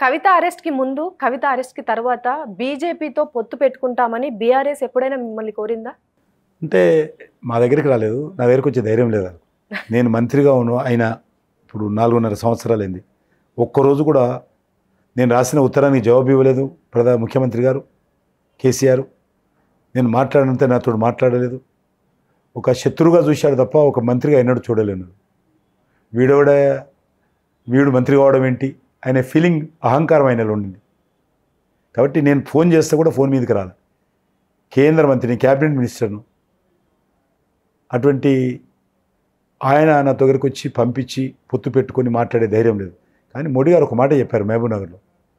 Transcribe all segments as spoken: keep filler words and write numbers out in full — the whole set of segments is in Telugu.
కవిత అరెస్ట్ కి ముందు, కవిత అరెస్ట్ కి తర్వాత బీజేపీతో పొత్తు పెట్టుకుంటామని బీఆర్ఎస్ ఎప్పుడైనా మిమ్మల్ని కోరిందా? అంటే మా దగ్గరికి రాలేదు. నా దగ్గరికి వచ్చే ధైర్యం లేదు. నేను మంత్రిగా ఉన్నా అయినా ఇప్పుడు నాలుగున్నర సంవత్సరాలైంది. ఒక్కరోజు కూడా నేను రాసిన ఉత్తరానికి జవాబు ఇవ్వలేదు ప్రధాన ముఖ్యమంత్రి గారు కేసీఆర్. నేను మాట్లాడినంత నాతో మాట్లాడలేదు. ఒక శత్రువుగా చూశాడు తప్ప ఒక మంత్రిగా అయినాడు చూడలేను. వీడోడ వీడు మంత్రి కావడం ఏంటి అనే ఫీలింగ్ అహంకారం ఆయనలో ఉండింది. కాబట్టి నేను ఫోన్ చేస్తే కూడా ఫోన్ మీదకి రాలి. కేంద్ర మంత్రిని, క్యాబినెట్ మినిస్టర్ను, అటువంటి ఆయన నా దగ్గరికి వచ్చి పంపించి పొత్తు పెట్టుకొని మాట్లాడే ధైర్యం లేదు. కానీ మోడీ గారు ఒక మాట చెప్పారు మహబూబ్ నగర్లో,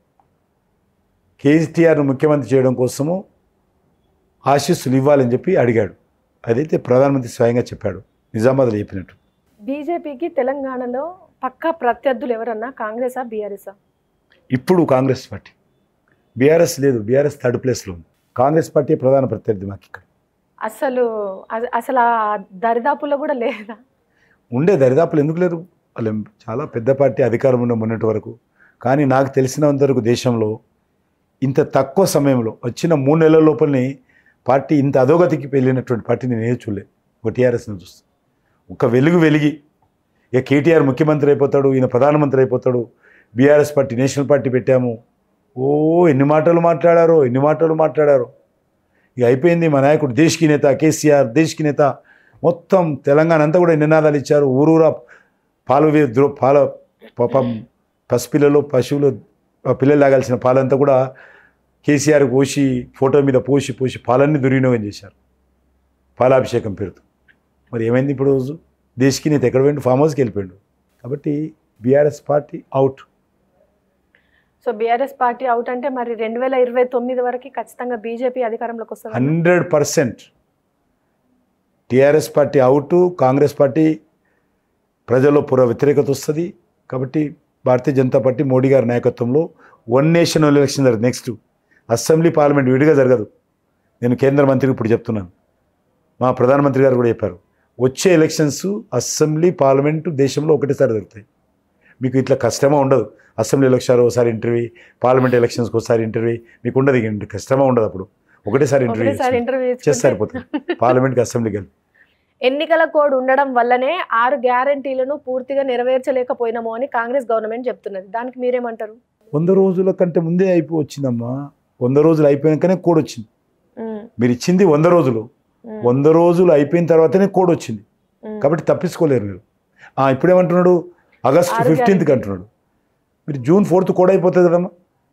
కేసీఆర్ను ముఖ్యమంత్రి చేయడం కోసము ఆశీస్సులు ఇవ్వాలని చెప్పి అడిగాడు. అదైతే ప్రధానమంత్రి స్వయంగా చెప్పాడు, నిజామాబాద్లో చెప్పినట్టు. బీజేపీకి తెలంగాణలో పక్కా ప్రత్యర్థులు ఎవరన్నా కాంగ్రెసా బీఆర్ఎసా? ఇప్పుడు కాంగ్రెస్ పార్టీ, బీఆర్ఎస్ లేదు. బీఆర్ఎస్ థర్డ్ ప్లేస్లో ఉంది. కాంగ్రెస్ పార్టీ ప్రధాన ప్రత్యర్థి మాకు ఇక్కడ. అసలు అసలు ఆ దరిదాపుల్లో కూడా లేదా? ఉండే దరిదాపులు ఎందుకు లేరు? వాళ్ళు చాలా పెద్ద పార్టీ, అధికారం ఉన్న మొన్నటి వరకు. కానీ నాకు తెలిసినంత వరకు దేశంలో ఇంత తక్కువ సమయంలో వచ్చిన మూడు నెలల లోపలనే పార్టీ ఇంత అధోగతికి వెళ్ళినటువంటి పార్టీ నేను ఏ చూడలేదు. ఒక టీఆర్ఎస్ని చూస్తాను. ఒక వెలుగు వెలిగి ఇక కేటీఆర్ ముఖ్యమంత్రి అయిపోతాడు, ఈయన ప్రధానమంత్రి అయిపోతాడు, బీఆర్ఎస్ పార్టీ నేషనల్ పార్టీ పెట్టాము. ఓ ఎన్ని మాటలు మాట్లాడారో ఎన్ని మాటలు మాట్లాడారో ఇక అయిపోయింది. మా నాయకుడు దేశ్కి నేత కేసీఆర్, దేశ్కి నేత మొత్తం తెలంగాణ అంతా కూడా నినాదాలు ఇచ్చారు. ఊరూరా పాలు ద్రో పాల పాపం పసిపిల్లలు పశువులు పిల్లలు తాగాల్సిన పాలంతా కూడా కేసీఆర్ పోసి ఫోటో మీద పోసి పోసి పాలన్నీ దుర్వినియోగం చేశారు పాలాభిషేకం పేరుతో. మరి ఏమైంది ఇప్పుడు? రోజు దేశ్కి నేత ఎక్కడ పోయిండు? ఫామ్ హౌస్కి వెళ్ళిపోయిండు. కాబట్టి BRS party out. So BRS party out అంటే మరి రెండు వేల ఇరవై తొమ్మిది వరకు ఖచ్చితంగా బీజేపీ అధికారంలోకి వస్తుంది. Hundred percent TRS party out. Congress party ప్రజల్లో పూర్వ వ్యతిరేకత వస్తుంది. కాబట్టి భారతీయ జనతా పార్టీ మోడీ గారి నాయకత్వంలో వన్ నేషన్ ఎలక్షన్ జరుగుతుంది. నెక్స్ట్ అసెంబ్లీ పార్లమెంట్ విడిగా జరగదు. నేను కేంద్ర మంత్రికి ఇప్పుడు చెప్తున్నాను, మా ప్రధానమంత్రి గారు కూడా చెప్పారు, వచ్చే ఎలక్షన్స్ అసెంబ్లీ పార్లమెంటు దేశంలో ఒకటేసారి జరుగుతాయి. మీకు ఇట్లా కష్టమా ఉండదు. అసెంబ్లీ ఎలక్షన్ ఒకసారి ఇంటర్వ్యూ, పార్లమెంట్ ఎలక్షన్స్కి ఒకసారి ఇంటర్వ్యూ, మీకు ఉండదు. ఇక కష్టమా ఉండదు. అప్పుడు ఒకటేసారి ఇంటర్వ్యూ చేస్తే సరిపోతుంది పార్లమెంట్కి అసెంబ్లీకి వెళ్ళి. ఎన్నికల కోడ్ ఉండడం వల్లనే ఆరు గ్యారంటీలను పూర్తిగా నెరవేర్చలేకపోయినాము అని కాంగ్రెస్ గవర్నమెంట్ చెప్తున్నది. దానికి మీరేమంటారు? వంద రోజుల కంటే ముందే అయిపో వచ్చిందమ్మా. వంద రోజులు అయిపోయాకనే కోడ్ వచ్చింది. మీరు ఇచ్చింది వంద రోజులు, వంద రోజులు అయిపోయిన తర్వాతనే కోడ్ వచ్చింది. కాబట్టి తప్పించుకోలేరు మీరు. ఇప్పుడేమంటున్నాడు? ఆగస్టు ఫిఫ్టీన్త్కి అంటున్నాడు. మీరు జూన్ ఫోర్త్ కోడ్ అయిపోతుంది కదమ్మా.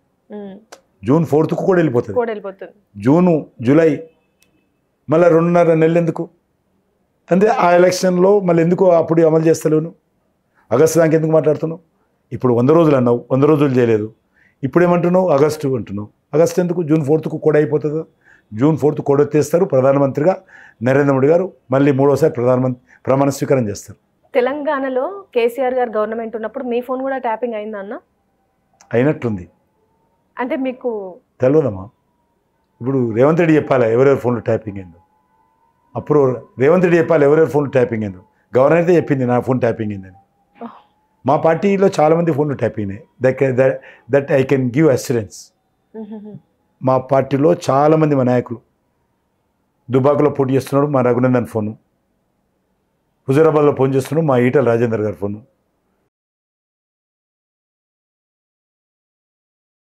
జూన్ ఫోర్త్కు కూడా వెళ్ళిపోతుంది. జూను జూలై మళ్ళీ రెండున్నర నెలలు ఎందుకు? అంటే ఆ ఎలక్షన్లో మళ్ళీ ఎందుకు అప్పుడు అమలు చేస్తలేను? ఆగస్టు దానికి ఎందుకు మాట్లాడుతున్నావు? ఇప్పుడు వంద రోజులు అన్నావు, వంద రోజులు చేయలేదు. ఇప్పుడు ఏమంటున్నావు? ఆగస్టు అంటున్నావు. ఆగస్టు ఎందుకు? జూన్ ఫోర్త్కు కూడా అయిపోతుందా? జూన్ ఫోర్త్ కూడా ఎత్తేస్తారు. ప్రధానమంత్రిగా నరేంద్ర మోడీ గారు మళ్ళీ మూడోసారి ప్రధానమంత్రి ప్రమాణ స్వీకారం చేస్తారు. తెలంగాణలో కేసీఆర్ గారు గవర్నమెంట్ ఉన్నప్పుడు మీ ఫోన్ కూడా ట్యాపింగ్ అయిందా అన్న? అయినట్టుంది. అంటే మీకు తెలియదమ్మా. ఇప్పుడు రేవంత్ రెడ్డి చెప్పాలి ఎవరెవరి ఫోన్లో ట్యాపింగ్ అయిందో. అప్పుడు రేవంత్ రెడ్డి చెప్పాలి ఎవరెవరి ఫోన్లో ట్యాపింగ్ అయిందో. గవర్నర్ అయితే చెప్పింది నా ఫోన్ ట్యాపింగ్ అయిందని. మా పార్టీలో చాలామంది ఫోన్లు ట్యాపింగ్ అయ్యాయి. That that I can give assurance. మా పార్టీలో చాలామంది మా నాయకులు దుబాకులో పోటీ చేస్తున్నాడు మా రఘునందన్ ఫోను, హుజూరాబాద్లో ఫోన్ చేస్తున్నాడు మా ఈటల రాజేందర్ గారి ఫోను,